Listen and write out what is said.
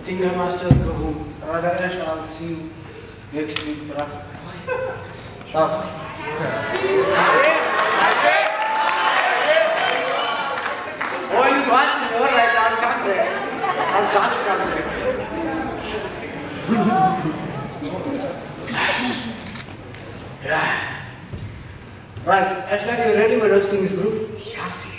Tinker Masters go home. Otherwise, I'll see you next week, brah. Sharp. Oh, you watching? All right, I'll come there. I'll just come there. Yeah. Right, Ashla, you ready for those things, bro? Yes.